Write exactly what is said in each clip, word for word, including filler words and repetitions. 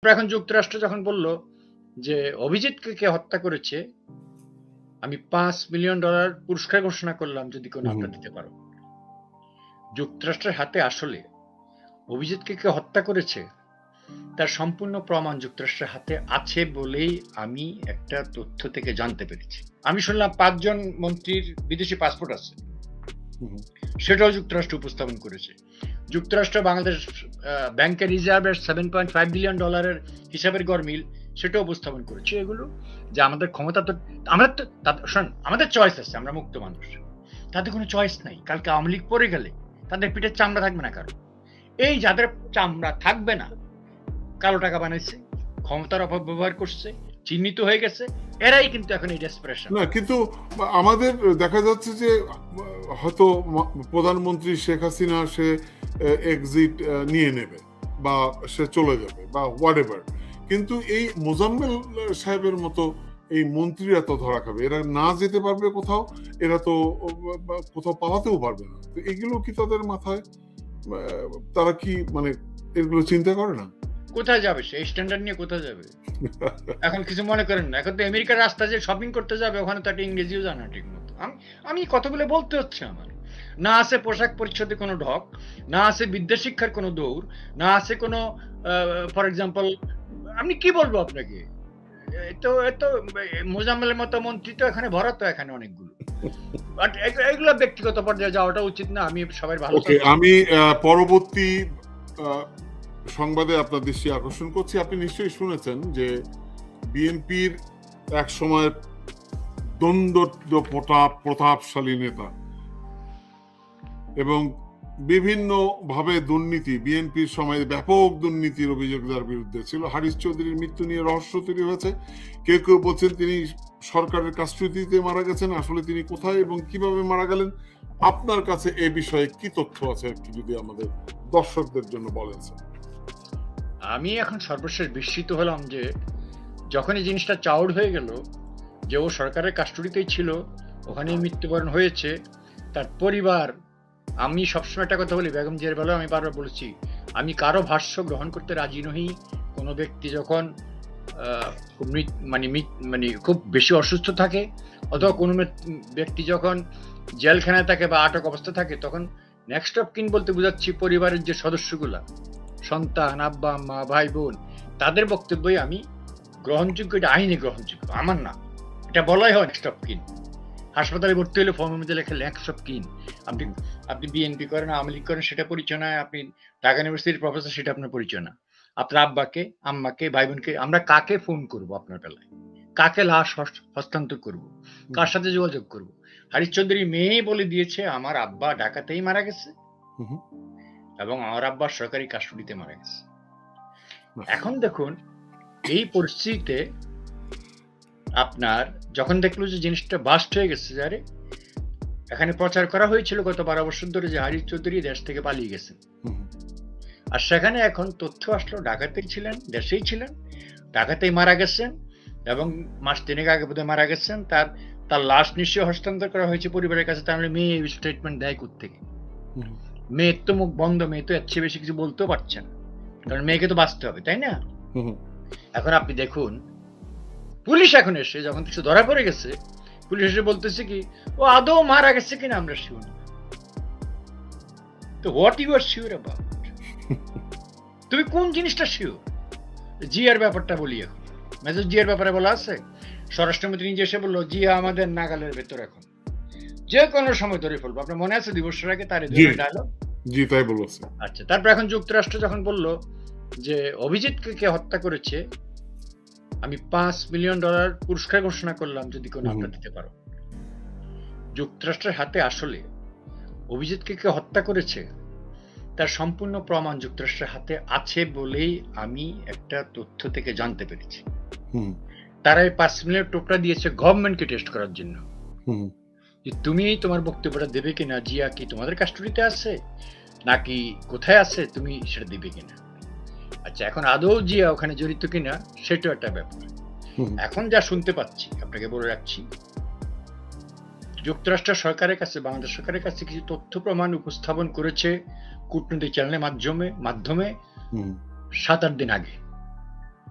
তারপর এখন যুক্তরাষ্ট্র যখন বলল যে অভিজিৎকে কে হত্যা করেছে, আমি পাঁচ মিলিয়ন ডলার পুরস্কার ঘোষণা করলাম যদি কেউ নামটা দিতে পারো। যুক্তরাষ্ট্রের হাতে আসলে অভিজিৎকে কে হত্যা করেছে তার সম্পূর্ণ প্রমাণ যুক্তরাষ্ট্রের হাতে আছে বলেই আমি একটা তথ্য থেকে জানতে পেরেছি। আমি শুনলাম পাঁচজন মন্ত্রীর বিদেশি পাসপোর্ট আছে, সেটাও যুক্তরাষ্ট্র উপস্থাপন করেছে। যুক্তরাষ্ট্র বাংলাদেশ ব্যাংকের রিজার্ভের সেভেন পয়েন্ট ফাইভ বিলিয়ন ডলারের হিসাবের গরমিল সেটাও উপস্থাপন করেছে। এগুলো যে আমাদের ক্ষমতা তো আমরা তো আমাদের চয়েস আছে, আমরা মুক্ত মানুষ, তাদের কোনো চয়েস নাই। কালকে আওয়ামী লীগ পড়ে গেলে তাদের পিঠের চামড়া থাকবে না কারো। এই যাদের চামড়া থাকবে না, কালো টাকা বানাইছে, ক্ষমতার অপব্যবহার করছে, চিহ্নিত হয়ে গেছে, এরাই কিন্তু এখন এই ডেসপারেশন। না, কিন্তু আমাদের দেখা যাচ্ছে যে হয়তো প্রধানমন্ত্রী শেখ হাসিনা সে এক্সিট নিয়ে নেবে বা সে চলে যাবে বা হোয়াটএভার, কিন্তু এই মোজাম্মেল সাহেবের মতো এই মন্ত্রীরা তো ধরা খাবে, এরা না যেতে পারবে কোথাও, এরা তো কোথাও পালাতেও পারবে না। তো এগুলো কি তাদের মাথায়, তারা কি মানে এগুলো চিন্তা করে না? কোথায় যাবে সে স্ট্যান্ডার্ড নিয়ে, কোথায় যাবে? এখন কিছু মনে করেন না, এখন তো আমেরিকার রাস্তা যে শপিং করতে যাবে, ওখানে তো একটা ইংরেজিও জানা ঠিক মতো। আমি আমি কতগুলো বলতে হচ্ছে, আমার না আছে পোশাক পরিচ্ছদে কোনো ঢক, না আছে বিদ্যা শিক্ষার কোনো দৌড়, না আছে কোনো ফর এক্সাম্পল আমি কি বলবো আপনাকে, তো তো মোজাম্মেলের মতো মন্ত্রী তো এখানে ভরা, তো এখানে অনেকগুলো, বাট এগুলো ব্যক্তিগত পর্যায়ে যাওয়াটা উচিত না। আমি সবাই ভালো। আমি পরবর্তী সংবাদে আপনার দৃষ্টি আকর্ষণ করছি। আপনি নিশ্চয়ই শুনেছেন যে বিএনপির এক সময় দণ্ড প্রতাপ প্রতাপশালী নেতা এবং বিভিন্ন ভাবে দুর্নীতি, বিএনপির সময় ব্যাপক দুর্নীতির অভিযোগ যার বিরুদ্ধে ছিল, হারিস চৌধুরীর মৃত্যু নিয়ে রহস্য তৈরি হয়েছে। কেউ কেউ বলছেন তিনি সরকারের কাস্টডিতে মারা গেছেন, আসলে তিনি কোথায় এবং কিভাবে মারা গেলেন, আপনার কাছে এ বিষয়ে কি তথ্য আছে একটু যদি আমাদের দর্শকদের জন্য বলেন। আমি এখন সর্বশেষ বিস্মিত হলাম যে যখন এই জিনিসটা চাউড হয়ে গেল যে ও সরকারের কাস্টডিতেই ছিল, ওখানেই মৃত্যুবরণ হয়েছে, তার পরিবার, আমি সবসময় একটা কথা বলি, বেগম জিয়ার বেলায় আমি বারবার বলেছি, আমি কারো ভাষ্য গ্রহণ করতে রাজি নই। কোনো ব্যক্তি যখন মানে মানে খুব বেশি অসুস্থ থাকে, অথবা কোনো ব্যক্তি যখন জেলখানায় থাকে বা আটক অবস্থা থাকে, তখন নেক্সট অফ কিন বলতে বোঝাচ্ছি পরিবারের যে সদস্যগুলা, সন্তান, আব্বা আম্মা, ভাই বোন, তাদের বক্তব্যই আমি গ্রহণযোগ্য, এটা আইনে গ্রহণযোগ্য, আমার না। এটা বলাই হয় নেক্সট অফ কিন। হাসপাতালে ভর্তি হলে ফর্মের মধ্যে লেখা নেক্সট অফ কিন। আপনি আপনি বিএনপি করেন, আওয়ামী লীগ করেন, সেটা পরিচয় নয়। আপনি ঢাকা ইউনিভার্সিটির প্রফেসর, সেটা আপনার পরিচয় না। আপনার আব্বাকে, আম্মাকে, ভাই বোনকে আমরা কাকে ফোন করব, আপনার বেলায় কাকে লাশ হস্তান্তর করব, কার সাথে যোগাযোগ করব? হারিস চৌধুরী মেয়ে বলে দিয়েছে আমার আব্বা ঢাকাতেই মারা গেছে এবং আমার আব্বা সরকারি কাস্টডিতে মারা গেছে। এখন দেখুন এই পরিস্থিতিতে আপনার যখন দেখলো যে জিনিসটা বাস্ট হয়ে গেছে, যারে এখানে প্রচার করা হয়েছিল গত বারো বছর ধরে যে হারিস চৌধুরী দেশ থেকে পালিয়ে গেছেন, আর সেখানে এখন তথ্য আসলো ঢাকাতেই ছিলেন, দেশেই ছিলেন, ঢাকাতেই মারা গেছেন এবং মাস তিনেক আগে বোধহয় মারা গেছেন। তার তার লাশ নিশ্চয়ই হস্তান্তর করা হয়েছে পরিবারের কাছে। তাহলে মেয়ে স্টেটমেন্ট দেয় কোত্থেকে? মেয়ের তো মুখ বন্ধ, মেয়ে তো এর চেয়ে বেশি কিছু বলতেও পারছে না, কারণ মেয়েকে তো বাঁচতে হবে, তাই না? এখন আপনি দেখুন পুলিশ এখন এসে যখন কিছু ধরা পড়ে গেছে, পুলিশ এসে বলতেছে কি ও আদৌ মারা গেছে কিনা আমরা শিওর না। তো what you are sure about? তুমি কোন জিনিসটা শিওর? জিয়ার ব্যাপারটা বলি। এখন মেজর জিয়ার ব্যাপারে বলা আছে, স্বরাষ্ট্রমন্ত্রী নিজে এসে বললো জিয়া আমাদের নাগালের ভেতর, এখন যে কোনো সময় ধরে ফেলবো। আপনার মনে আছে দুই বছর আগে তার ডায়লগ? জি তাই বলেছে। আচ্ছা, তারপর এখন যুক্তরাষ্ট্র যখন বললো যে অভিজিৎকে কে হত্যা করেছে, আমি পাঁচ মিলিয়ন ডলার পুরস্কার ঘোষণা করলাম যদি কেউ নামটা দিতে পারো। যুক্তরাষ্ট্রের হাতে আসলে অভিজিৎকে কে হত্যা করেছে তার সম্পূর্ণ প্রমাণ যুক্তরাষ্ট্রের হাতে আছে বলেই আমি একটা তথ্য থেকে জানতে পেরেছি। তারা এই পাঁচ মিলিয়ন টোপটা দিয়েছে গভর্নমেন্টকে টেস্ট করার জন্য, যে তুমি তোমার বক্তব্যটা দেবে কিনা, জিয়া কি তোমাদের কাস্টডিতে আছে নাকি কোথায় আছে, তুমি সেটা দেবে কিনা। আচ্ছা, এখন আদৌ জিয়া ওখানে জড়িত কিনা সেটাও একটা ব্যাপার। এখন যা শুনতে পাচ্ছি, আপনাকে বলে রাখছি, যুক্তরাষ্ট্র সরকারের কাছে, বাংলাদেশ সরকারের কাছে কিছু তথ্য প্রমাণ উপস্থাপন করেছে কূটনৈতিক চ্যানেলের মাধ্যমে মাধ্যমে সাত আট দিন আগে।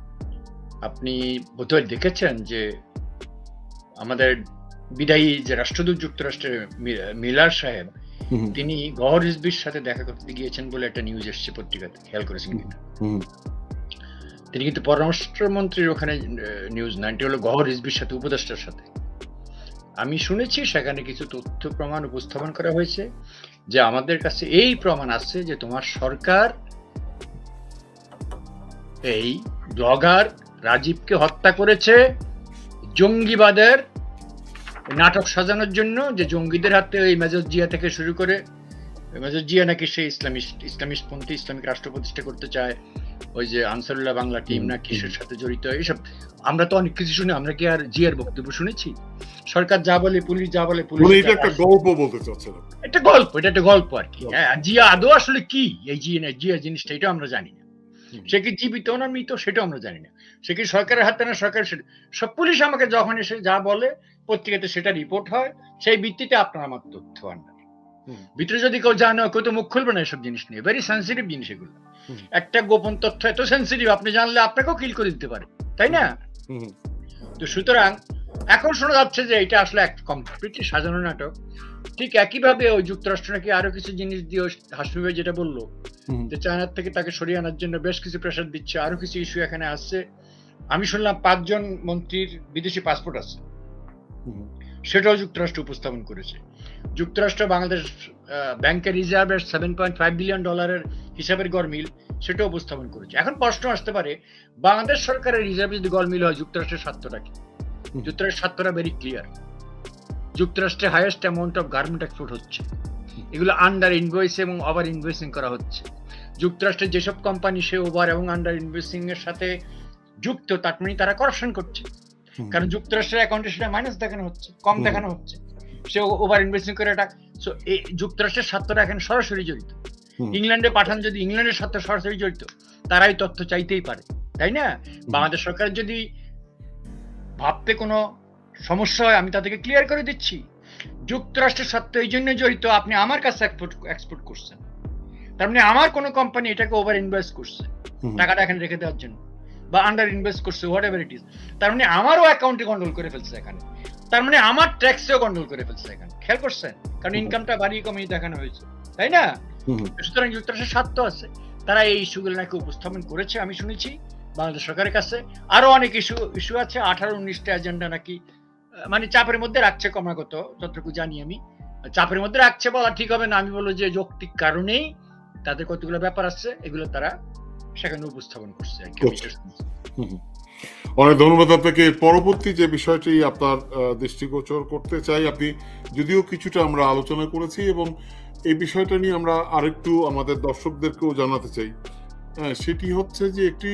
আপনি বোধহয় দেখেছেন যে আমাদের বিদায়ী যে রাষ্ট্রদূত যুক্তরাষ্ট্রের মিলার সাহেব, তিনি গওহর রিজভির সাথে দেখা করতে গিয়েছেন বলে একটা নিউজ এসেছে পত্রিকাতে, খেয়াল করেছেন কিনা? তিনি কিন্তু পররাষ্ট্রমন্ত্রীর ওখানে নিউজ না, এটি হলো গওহর রিজভির সাথে, উপদেষ্টার সাথে। আমি শুনেছি সেখানে কিছু তথ্য প্রমাণ উপস্থাপন করা হয়েছে যে আমাদের কাছে এই প্রমাণ আছে যে তোমার সরকার এই ব্লগার রাজীবকে হত্যা করেছে জঙ্গিবাদের নাটক সাজানোর জন্য, যে জঙ্গিদের হাতে ওই মেজর জিয়া থেকে শুরু করে, মেজর জিয়া নাকি সে ইসলামিস্ট ইসলামিস্ট পন্থী ইসলামিক রাষ্ট্র প্রতিষ্ঠা করতে চায়, ওই যে আনসারুল্লাহ বাংলা টিম না কিসের সাথে জড়িত, এইসব আমরা তো অনেক কিছু শুনি। আমরা কি আর জিয়ার বক্তব্য শুনেছি? সরকার যা বলে, পুলিশ যা বলে, পুলিশ এটা একটা গল্প বলতে চাচ্ছিলাম, একটা গল্প, এটা একটা গল্প আর কি। হ্যাঁ, জিয়া আদৌ আসলে কি এই জিয়া না জিয়া জিনিসটা, এটা আমরা জানি না। সে কি জীবিত না মৃত সেটাও আমরা জানি না। সে কি সরকারের হাতে না সরকারের, সব পুলিশ আমাকে যখন এসে যা বলে পত্রিকাতে সেটা রিপোর্ট হয়, সেই ভিত্তিতে আপনার আমার তথ্য আনবেন। ভিতরে যদি কেউ জানে, কেউ তো মুখ খুলবে না এসব জিনিস নিয়ে, ভেরি সেন্সিটিভ জিনিস এগুলো। একটা গোপন তথ্য এত সেন্সিটিভ, আপনি জানলে আপনাকেও কিল করে দিতে পারে, তাই না? তো সুতরাং এখন শোনা যাচ্ছে যে এটা আসলে এক কমপ্লিটলি সাজানো নাটক। ঠিক একইভাবে ওই যুক্তরাষ্ট্র নাকি আরো কিছু জিনিস দিয়ে, হাসমি ভাই যেটা বললো যে চায়নার থেকে তাকে সরিয়ে আনার জন্য বেশ কিছু প্রেশার দিচ্ছে, আরো কিছু ইস্যু এখানে আসছে। আমি শুনলাম পাঁচজন মন্ত্রীর বিদেশি পাসপোর্ট আছে, সেটাও যুক্তরাষ্ট্র উপস্থাপন করেছে। যুক্তরাষ্ট্র বাংলাদেশ ব্যাংকের রিজার্ভের সেভেন পয়েন্ট ফাইভ বিলিয়ন ডলারের হিসাবের গরমিল, সেটাও উপস্থাপন করেছে। এখন প্রশ্ন আসতে পারে, বাংলাদেশ সরকারের রিজার্ভ যদি গরমিল হয়, যুক্তরাষ্ট্রের স্বার্থটা কি? যুক্তরাষ্ট্রের স্বার্থটা ভেরি ক্লিয়ার। যুক্তরাষ্ট্রের highest amount of garment export হচ্ছে, এগুলো আন্ডার ইনভয়েস এবং ওভার ইনভয়েসিং করা হচ্ছে। যুক্তরাষ্ট্রের যেসব কোম্পানি সে ওভার এবং আন্ডার ইনভয়েসিং এর সাথে যুক্ত, তার মানে তারা করাপশন করছে, কারণ যুক্তরাষ্ট্রের অ্যাকাউন্টে সেটা মাইনাস দেখানো হচ্ছে, কম দেখানো হচ্ছে, সে ওভার ইনভয়েসিং করে এটা। সো এই যুক্তরাষ্ট্রের স্বার্থটা এখন সরাসরি জড়িত। ইংল্যান্ডে পাঠান যদি ইংল্যান্ডের স্বার্থ সরাসরি জড়িত, তারাই তথ্য চাইতেই পারে, তাই না? বাংলাদেশ সরকার যদি ভাবতে কোনো সমস্যা হয়, আমি তাদেরকে ক্লিয়ার করে দিচ্ছি, যুক্তরাষ্ট্রের স্বার্থ এই জন্য জড়িত, আপনি আমার কাছে এক্সপোর্ট এক্সপোর্ট করছেন, তার মানে আমার কোনো কোম্পানি এটাকে ওভার ইনভেস্ট করছে টাকাটা এখানে রেখে দেওয়ার জন্য, বা আন্ডার ইনভেস্ট করছে, হোয়াট এভার ইট ইজ, তার মানে আমারও অ্যাকাউন্টে কন্ট্রোল করে ফেলছে এখানে, তার মানে আমার ট্যাক্সেও কন্ট্রোল করে ফেলছে এখানে। খেয়াল করছেন? কারণ ইনকামটা বাড়িয়ে কমিয়ে দেখানো হয়েছে, তাই না? সুতরাং যুক্তরাষ্ট্রের স্বার্থ আছে, তারা এই ইস্যুগুলো নাকি উপস্থাপন করেছে আমি শুনেছি বাংলাদেশ সরকারের কাছে। আরো অনেক ইস্যু ইস্যু আছে, আঠারো উনিশটা এজেন্ডা নাকি মানে চাপের মধ্যে রাখছে, ক্রমাগত যতটুকু জানি আমি। চাপের মধ্যে রাখছে বলা ঠিক হবে না, আমি বলবো যে যৌক্তিক কারণেই তাদের কতগুলো ব্যাপার আছে, এগুলো তারা সেখানে উপস্থাপন করছে। অনেক ধন্যবাদ আপনাকে। পরবর্তী যে বিষয়টি আপনার দৃষ্টিগোচর করতে চাই, আপনি যদিও কিছুটা আমরা আলোচনা করেছি এবং এই বিষয়টা নিয়ে আমরা আরেকটু আমাদের দর্শকদেরকেও জানাতে চাই, সেটি হচ্ছে যে একটি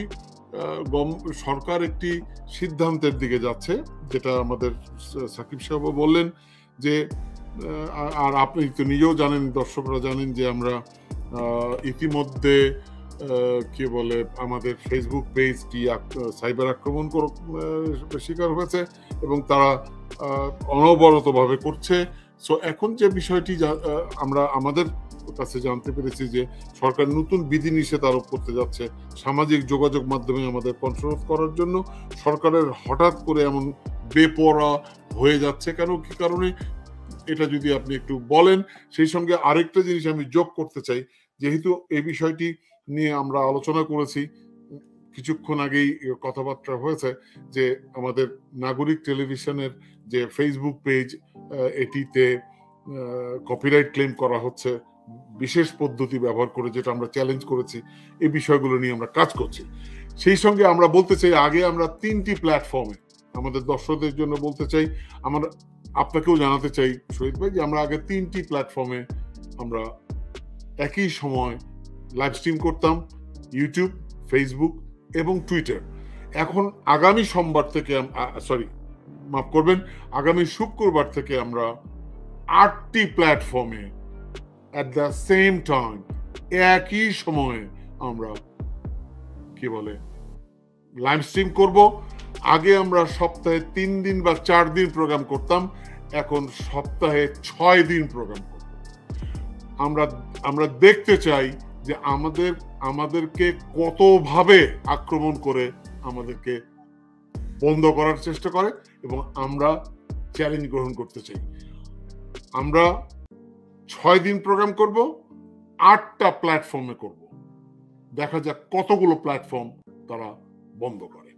সরকার একটি সিদ্ধান্তের দিকে যাচ্ছে, যেটা আমাদের সাকিব সাহেব বললেন যে, আর আপনি তো নিজেও জানেন, দর্শকরা জানেন যে আমরা ইতিমধ্যে কি বলে আমাদের ফেসবুক পেজটি সাইবার আক্রমণ শিকার হয়েছে এবং তারা অনবরতভাবে করছে। সো এখন যে বিষয়টি আমরা আমাদের কাছে জানতে পেরেছি যে সরকার নতুন বিধিনিষেধ আরোপ করতে যাচ্ছে সামাজিক যোগাযোগ মাধ্যমে আমাদের কন্ট্রোল করার জন্য। সরকারের হঠাৎ করে এমন বেপরোয়া হয়ে যাচ্ছে কেন, কি কারণে, এটা যদি আপনি একটু বলেন। সেই সঙ্গে আরেকটা জিনিস আমি যোগ করতে চাই, যেহেতু এই বিষয়টি নিয়ে আমরা আলোচনা করেছি, কিছুক্ষণ আগেই কথাবার্তা হয়েছে যে আমাদের নাগরিক টেলিভিশনের যে ফেসবুক পেজ, এটিতে কপিরাইট ক্লেম করা হচ্ছে বিশেষ পদ্ধতি ব্যবহার করে, যেটা আমরা চ্যালেঞ্জ করেছি। এই বিষয়গুলো নিয়ে আমরা কাজ করছি। সেই সঙ্গে আমরা বলতে চাই, আগে আমরা তিনটি প্ল্যাটফর্মে, আমাদের দর্শকদের জন্য বলতে চাই, আমরা আপনাকেও জানাতে চাই শহীদ ভাই, যে আমরা আগে তিনটি প্ল্যাটফর্মে আমরা একই সময় লাইভ স্ট্রিম করতাম, ইউটিউব, ফেসবুক এবং টুইটার। এখন আগামী সোমবার থেকে, সরি মাফ করবেন, আগামী শুক্রবার থেকে আমরা আটটি প্ল্যাটফর্মে at the same time একই সময়ে আমরা কি বলে লাইভ স্ট্রিম করব। আগে আমরা সপ্তাহে তিন দিন বা চার দিন প্রোগ্রাম করতাম, এখন সপ্তাহে ছয় দিন প্রোগ্রাম করব। আমরা আমরা দেখতে চাই যে আমাদের আমাদেরকে কতভাবে আক্রমণ করে আমাদেরকে বন্ধ করার চেষ্টা করে এবং আমরা চ্যালেঞ্জ গ্রহণ করতে চাই। আমরা ছয় দিন প্রোগ্রাম করব, আটটা প্ল্যাটফর্মে করব, দেখা যাক কতগুলো প্ল্যাটফর্ম তারা বন্ধ করে।